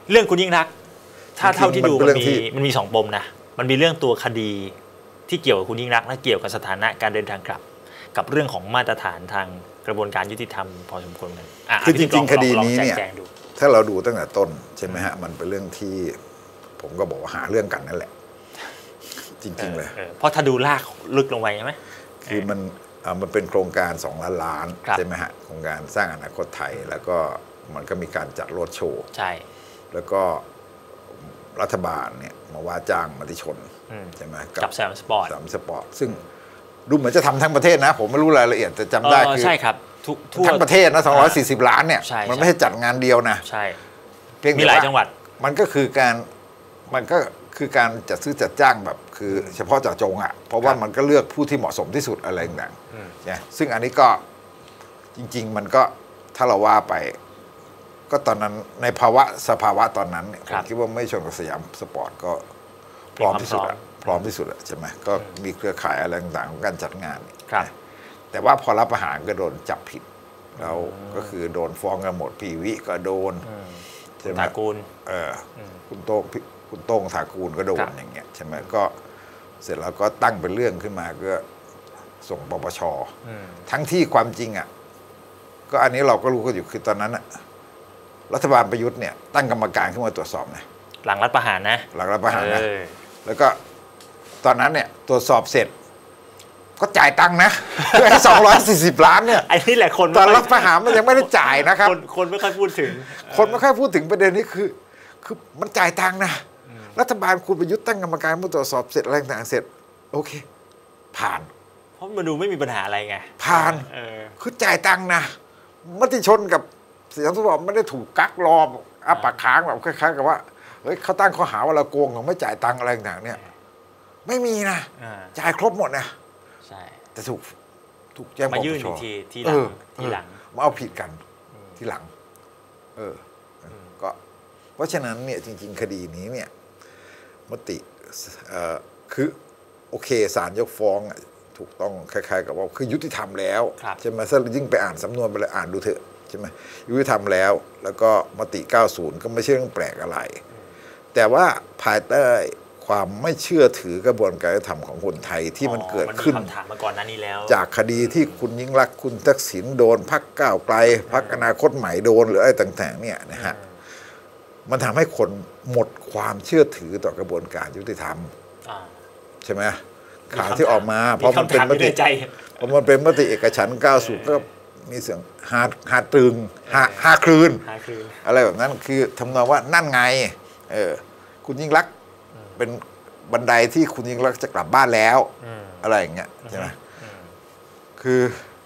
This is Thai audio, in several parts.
เรื่องคุณยิ่งรักถ้าเท่าที่ดูมันมี2 ปมนะมันมีเรื่องตัวคดีที่เกี่ยวกับคุณยิ่งรักและเกี่ยวกับสถานะการเดินทางกลับกับเรื่องของมาตรฐานทางกระบวนการยุติธรรมพอสมควรกันคือจริงๆคดีนี้เนี่ยถ้าเราดูตั้งแต่ต้นใช่ไหมฮะมันเป็นเรื่องที่ผมก็บอกว่าหาเรื่องกันนั่นแหละจริงๆเลยเพราะถ้าดูลากลึกลงไปใช่ไหมคือมันเป็นโครงการ2 ล้านล้านใช่ไหมฮะโครงการสร้างอนาคตไทยแล้วก็มันก็มีการจัดโรดโชว์ใช่แล้วก็รัฐบาลเนี่ยมาว่าจ้างมติชนใช่ไหมกับสามสปอร์ตซึ่งดูเหมือนจะทำทั้งประเทศนะผมไม่รู้รายละเอียดแต่จำได้คือใช่ครับทั้งประเทศนะ240 ล้านเนี่ยมันไม่ใช่จัดงานเดียวนะใช่มีหลายจังหวัดมันก็คือการจัดซื้อจัดจ้างแบบคือเฉพาะเจาะจงอ่ะเพราะว่ามันก็เลือกผู้ที่เหมาะสมที่สุดอะไรต่างๆเนี่ยซึ่งอันนี้ก็จริงๆมันก็ถ้าเราว่าไปก็ตอนนั้นในสภาวะตอนนั้นผมคิดว่าไม่ชนกับสยามสปอร์ตก็พร้อมที่สุดใช่ไหมก็มีเครือข่ายอะไรต่างๆของการจัดงานแต่ว่าพอรับประหารก็โดนจับผิดแล้วก็คือโดนฟ้องกันหมดพีวิก็โดนใช่ไหมถากูลคุณโต้งถากูลก็โดนอย่างเงี้ยใช่ไหมก็เสร็จแล้วก็ตั้งเป็นเรื่องขึ้นมาก็ส่งปปชทั้งที่ความจริงอ่ะก็อันนี้เราก็รู้กันอยู่คือตอนนั้นรัฐบาลประยุทธ์เนี่ยตั้งกรรมการขึ้นมาตรวจสอบนะหลังรัฐประหารนะแล้วก็ตอนนั้นเนี่ยตรวจสอบเสร็จก็จ่ายตังค์นะเพื่อให้240 ล้านเนี่ยไอ้นี่แหละคนตอนรัฐประหารมันยังไม่ได้จ่ายนะครับคนไม่ค่อยพูดถึงประเด็นนี้คือมันจ่ายตังค์นะรัฐบาลคุณประยุทธ์ตั้งกรรมการมาตรวจสอบเสร็จอะไรต่างเสร็จโอเคผ่านเพราะมันดูไม่มีปัญหาอะไรไงผ่านคือจ่ายตังค์นะมติชนกับสยามสปอร์ตไม่ได้ถูกกักรอปากค้างแบบคล้ายๆกับว่าเฮ้ยเขาตั้งข้อหาว่าเราโกงเราไม่จ่ายตังค์อะไรต่างๆเนี่ยไม่มีนะจ่ายครบหมดนะใช่แต่ถูกแจ้งมายื่นทีหลังมาเอาผิดกันทีหลังก็เพราะฉะนั้นเนี่ยจริงๆคดีนี้เนี่ยมติคือโอเคศาลยกฟ้องถูกต้องคล้ายๆกับว่าคือยุติธรรมแล้วใช่ไหมถ้ายิ่งไปอ่านสำนวนไปเลยอ่านดูเถอะใช่ไหมยุติธรรมแล้วก็มติ90ก็ไม่ใช่เรื่องแปลกอะไรแต่ว่าภายใต้ความไม่เชื่อถือกระบวนการยุติธรรมของคนไทยที่มันเกิดขึ้นมาก่อนหน้านี้แล้วจากคดีที่คุณยิ่งรักษณ์คุณทักษิณโดนพรรคก้าวไกลพรรคอนาคตใหม่โดนหรืออะไรต่างๆเนี่ยนะฮะมันทำให้คนหมดความเชื่อถือต่อกระบวนการยุติธรรมใช่ไหมข่าวที่ออกมาเพราะมันเป็นมติเอกฉันท์90ก็มีเสียงหาตรึงหาคลืนอะไรแบบนั้นคือทำนองว่านั่นไงคุณยิ่งรักษณ์เป็นบันไดที่คุณยิ่งรักษณ์จะกลับบ้านแล้วอะไรอย่างเงี้ยใช่ไหมคือ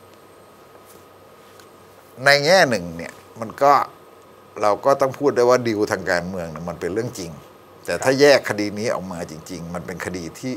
ในแง่หนึ่งเนี่ยมันก็เราก็ต้องพูดได้ว่าดีลทางการเมืองมันเป็นเรื่องจริงแต่ถ้าแยกคดีนี้ออกมาจริงๆมันเป็นคดีที่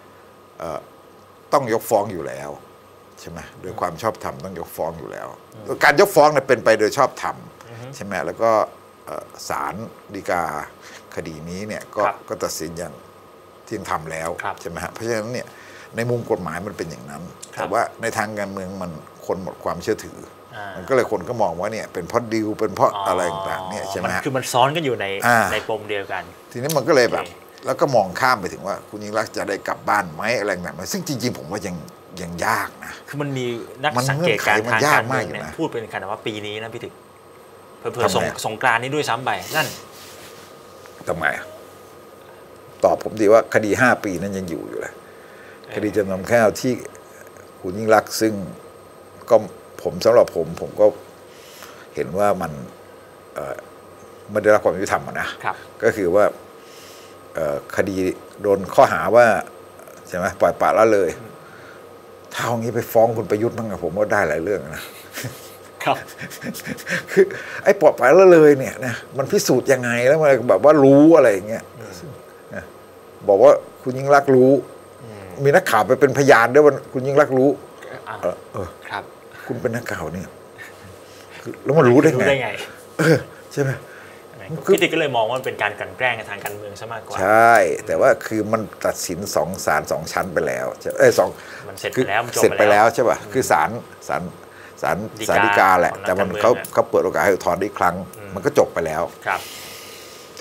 ต้องยกฟ้องอยู่แล้วใช่ไหมโดยความชอบธรรมต้องยกฟ้องอยู่แล้วการยกฟ้องเนี่ยเป็นไปโดยชอบธรรมใช่ไหมแล้วก็ศาลฎีกาคดีนี้เนี่ยก็ตัดสินอย่างเที่ยงธรรมแล้วใช่ไหมฮะเพราะฉะนั้นเนี่ยในมุมกฎหมายมันเป็นอย่างนั้นแต่ว่าในทางการเมืองมันคนหมดความเชื่อถือมันก็เลยคนก็มองว่าเนี่ยเป็นเพราะดีลเป็นเพราะอะไรต่างๆเนี่ยใช่ไหมคือมันซ้อนกันอยู่ในปมเดียวกันทีนี้มันก็เลยแบบแล้วก็มองข้ามไปถึงว่าคุณยิ่งรักษณ์จะได้กลับบ้านไหมอะไรต่างๆซึ่งจริงๆผมว่ายังยากนะคือมันมีนักสังเกตการณ์ทางการเมืองเนี่ยพูดเป็นขนาดว่าปีนี้นะพี่ถึกเผื่อสงกรานต์นี้ด้วยซ้ำไปนั่นทำไมตอบผมดีว่าคดี5 ปีนั้นยังอยู่เลยคดีจำนำข้าวที่คุณยิ่งรักษณ์ซึ่งก็สำหรับผมก็เห็นว่ามันไม่ได้รับความยุติธรรมนะก็คือว่าคดีโดนข้อหาว่าใช่ไหมปล่อยปละละเลยถ้าเอางี้ไปฟ้องคุณประยุทธ์บ้างผมว่าได้หลายเรื่องนะครับคือไอ้ปล่อยปละละเลยเนี่ยนะมันพิสูจน์ยังไงแล้วมันแบบว่ารู้อะไรอย่างเงี้ยบอกว่าคุณยิ่งรักษณ์รู้มีนักข่าวไปเป็นพยานด้วยว่าคุณยิ่งรักษณ์รู้ครับคุณเป็นนักข่าวเนี่ยแล้วมันรู้ได้ไงใช่ไหมพี่ติ๊กก็เลยมองว่ามันเป็นการกลั่นแกล้งทางการเมืองซะมากกว่าใช่แต่ว่าคือมันตัดสินศาล2 ชั้นไปแล้วมันเสร็จไปแล้วเสร็จไปแล้วใช่ป่ะคือศาลฎีกาแหละแต่มันเขาเปิดโอกาสให้อุทธรณ์ได้อีกครั้งมันก็จบไปแล้วครับที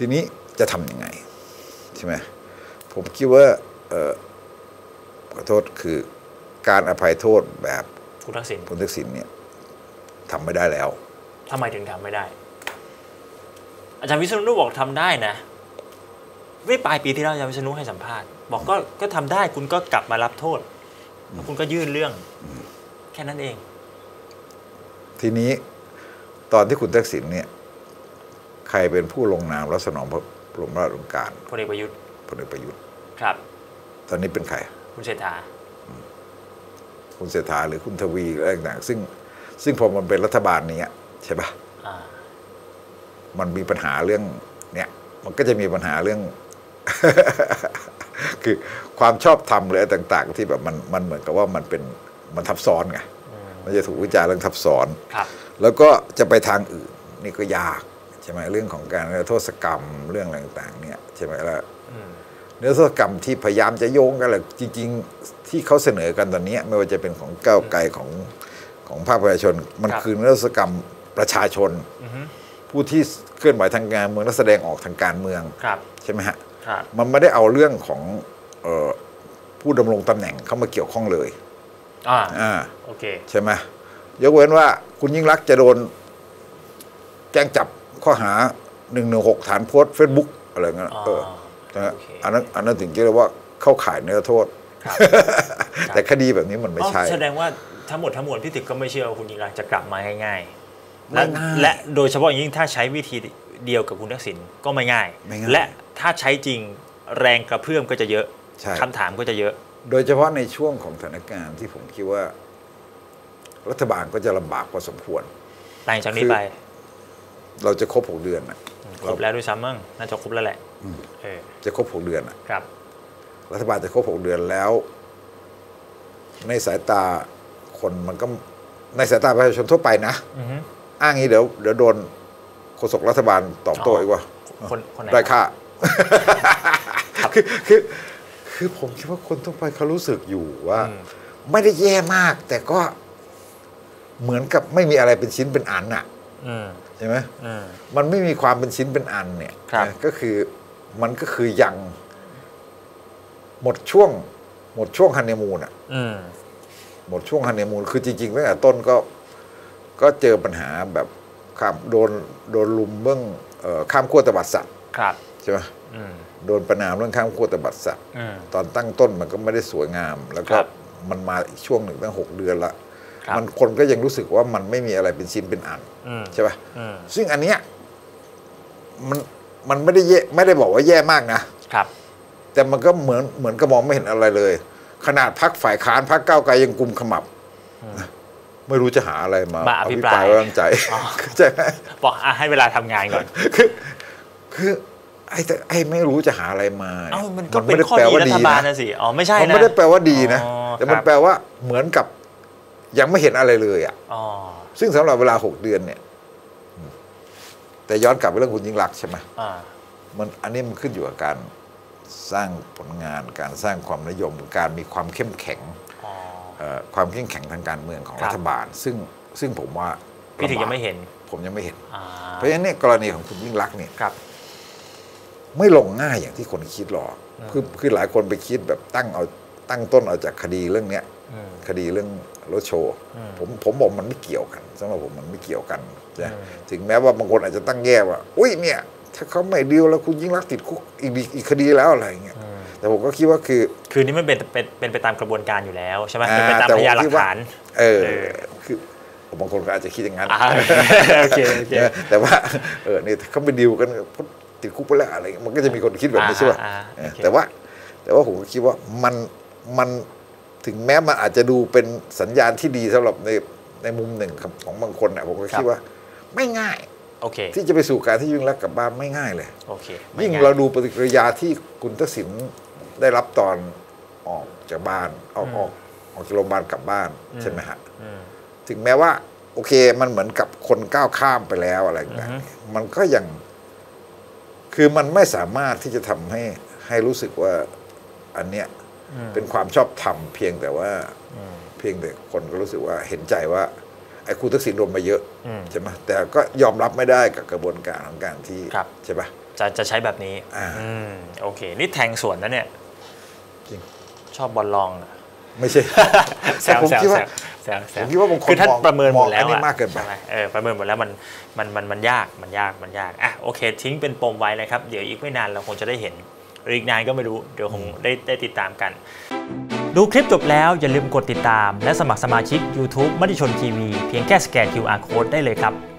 ทีนี้จะทำยังไงใช่ไหมผมคิดว่าขอโทษคือการอภัยโทษแบบคุณทักษิณเนี่ยทำไม่ได้แล้วทำไมถึงทำไม่ได้อาจารย์วิษณุบอกทำได้นะปลายปีที่แล้วอาจารย์วิษณุให้สัมภาษณ์บอกก็ทำได้คุณก็กลับมารับโทษแล้วคุณก็ยื่นเรื่องแค่นั้นเองทีนี้ตอนที่คุณทักษิณเนี่ยใครเป็นผู้ลงนามรับสนองพระบรมราชโองการพลเอกประยุทธ์ครับตอนนี้เป็นใครคุณเศรษฐาหรือคุณทวีอะไรต่างๆซึ่งพอมันเป็นรัฐบาลนี้ใช่ปะมันมีปัญหาเรื่องเนี่ยมันก็จะมีปัญหาเรื่อง คือความชอบธรรมหรืออะไรต่างๆที่แบบมันเหมือนกับว่ามันทับซ้อนไงมันจะถูกวิจารณ์เรื่องทับซ้อนแล้วก็จะไปทางอื่นนี่ก็ยากใช่ไหมเรื่องของการโทษกรรมเรื่องอะไรต่างๆเนี่ยใช่ไหมล่ะเนื้อโทษกรรมที่พยายามจะโยงกันแหละจริงๆที่เขาเสนอกันตอนนี้ไม่ว่าจะเป็นของก้าวไกลของภาคประชาชนมันคือเนื้อโทษกรรมประชาชนผู้ที่เคลื่อนไหวทางการเมืองและแสดงออกทางการเมืองใช่ไหมฮะมันไม่ได้เอาเรื่องของผู้ดำรงตำแหน่งเข้ามาเกี่ยวข้องเลยโอเคใช่ไหมยกเว้นว่าคุณยิ่งรักษณ์จะโดนแจ้งจับข้อหา116ฐานโพสต์เฟซบุ๊กอะไรเงี้ยอันนั้นถึงจะเรียกว่าเข้าข่ายเนื้อโทษแต่คดีแบบนี้มันไม่ใช่แสดงว่าทั้งหมดทั้งมวลพี่ตึกก็ไม่เชื่อว่าคุณยิ่งรักษณ์จะกลับมาง่ายๆและโดยเฉพาะอย่างยิ่งถ้าใช้วิธีเดียวกับคุณทักษิณก็ไม่ง่ายและถ้าใช้จริงแรงกระเพื่อมก็จะเยอะคำถามก็จะเยอะโดยเฉพาะในช่วงของสถานการณ์ที่ผมคิดว่ารัฐบาลก็จะลำบากพอสมควรหลังจากนี้ไปเราจะครบ6 เดือนครบแล้วด้วยซ้ำมั้งน่าจะครบแล้วแหละจะครบ6 เดือนครับรัฐบาลจะครบ6 เดือนแล้วในสายตาคนมันก็ในสายตาประชาชนทั่วไปนะอ้างงี้เดี๋ยวโดนโฆษกรัฐบาลตอบโต้อีกว่าได้ค่าคือผมคิดว่าคนทั่วไปเขารู้สึกอยู่ว่าไม่ได้แย่มากแต่ก็เหมือนกับไม่มีอะไรเป็นชิ้นเป็นอันน่ะใช่ไหมมันไม่มีความเป็นชิ้นเป็นอันเนี่ยก็คือมันก็คือยังหมดช่วงฮันนีมูนอ่ะหมดช่วงฮันนีมูนคือจริงๆตั้งแต่ต้นก็เจอปัญหาแบบข้ามโดนลุมเรื่องข้ามขั้วตบัดสัตว์ใช่ไหมโดนประณามเรื่องข้ามขั้วตบัดสัตว์ตอนตั้งต้นมันก็ไม่ได้สวยงามแล้วก็มันมาอีกช่วงหนึ่งตั้ง6 เดือนละมันคนก็ยังรู้สึกว่ามันไม่มีอะไรเป็นชิ้นเป็นอันใช่ป่ะซึ่งอันเนี้ยมันไม่ได้บอกว่าแย่มากนะครับแต่มันก็เหมือนก็มองไม่เห็นอะไรเลยขนาดพรรคฝ่ายค้านพรรคก้าวไกลยังกุมขมับไม่รู้จะหาอะไรมาอภิปรายไว้วางใจใช่ไหมบอกให้เวลาทำงานก่อนคือไอ้ไม่รู้จะหาอะไรมามันก็เป็นข้อดีรัฐบาลนะสิไม่ใช่นะมันไม่ได้แปลว่าดีนะแต่มันแปลว่าเหมือนกับยังไม่เห็นอะไรเลยซึ่งสำหรับเวลา6 เดือนเนี่ยแต่ย้อนกลับไปเรื่องคุณยิ่งรักษณ์ใช่ไหมอันนี้มันขึ้นอยู่กับการสร้างผลงานการสร้างความนิยมการมีความเข้มแข็งความเข้มแข็งทางการเมืองของรัฐบาลซึ่งผมว่าพี่ถึงยังไม่เห็นผมยังไม่เห็นเพราะฉะนั้นเนี่ยกรณีของคุณยิ่งรักษณ์เนี่ยไม่ลงง่ายอย่างที่คนคิดหรอกคือหลายคนไปคิดแบบตั้งต้นเอาจากคดีเรื่องเนี้ยคดีเรื่องรถโชว์ผมบอกมันไม่เกี่ยวกันสำหรับผมมันไม่เกี่ยวกันนะถึงแม้ว่าบางคนอาจจะตั้งแง่ว่าอุ้ยเนี่ยถ้าเขาไม่ดีลแล้วคุณยิ่งรักษณ์ติดคุกอีกคดีแล้วอะไรเงี้ยแต่ผมก็คิดว่าคือนี่มันเป็นไปตามกระบวนการอยู่แล้วใช่ไหมเป็นไปตามพยานหลักฐานคือบางคนก็อาจจะคิดอย่างนั้นโอเคแต่ว่านี่เขาไปดีลกันติดคุกไปแล้วอะไรมันก็จะมีคนคิดแบบนี้ใช่ไหมแต่ว่าผมก็คิดว่ามันถึงแม้มันอาจจะดูเป็นสัญญาณที่ดีสำหรับในมุมหนึ่งของบางคนผมก็คิดว่าไม่ง่ายที่จะไปสู่การที่ยิ่งรักษณ์กลับบ้านไม่ง่ายเลยยิ่งเราดูปฏิกิริยาที่คุณทักษิณได้รับตอนออกจากบ้านออกจากโรงพยาบาลกลับบ้านใช่ไหมฮะถึงแม้ว่าโอเคมันเหมือนกับคนก้าวข้ามไปแล้วอะไรอย่างเงี้ยมันก็ยังคือมันไม่สามารถที่จะทำให้รู้สึกว่าอันเนี้ยเป็นความชอบธรรมเพียงแต่คนก็รู้สึกว่าเห็นใจว่าไอ้คุณทักษิณโดนมาเยอะใช่ไหมแต่ก็ยอมรับไม่ได้กับกระบวนการของการที่ใช่ปะจะใช้แบบนี้โอเคนี่แทงสวนนะเนี่ยจริงชอบบอลลองไม่ใช่ผมคิดว่าบางคนคือท่านประเมินหมดแล้วมากเกินไปประเมินหมดแล้วมันยากอ่ะโอเคทิ้งเป็นปมไว้เลยครับเดี๋ยวอีกไม่นานเราคงจะได้เห็นหรืออีกนานก็ไม่รู้เดี๋ยวคงได้ติดตามกันดูคลิปจบแล้วอย่าลืมกดติดตามและสมัครสมาชิก YouTube มติชนทีวีเพียงแค่สแกน QR Code ได้เลยครับ